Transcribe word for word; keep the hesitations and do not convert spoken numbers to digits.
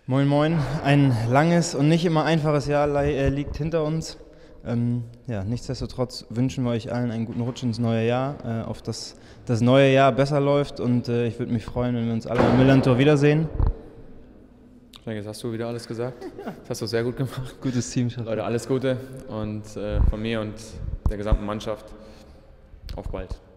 Moin Moin, ein langes und nicht immer einfaches Jahr liegt hinter uns. Ähm, ja, nichtsdestotrotz wünschen wir euch allen einen guten Rutsch ins neue Jahr, äh, auf dass das neue Jahr besser läuft und äh, ich würde mich freuen, wenn wir uns alle am Millantor wiedersehen. Ich denke, jetzt hast du wieder alles gesagt. Das hast du sehr gut gemacht. Gutes Team. Leute, alles Gute und äh, von mir und der gesamten Mannschaft auf bald.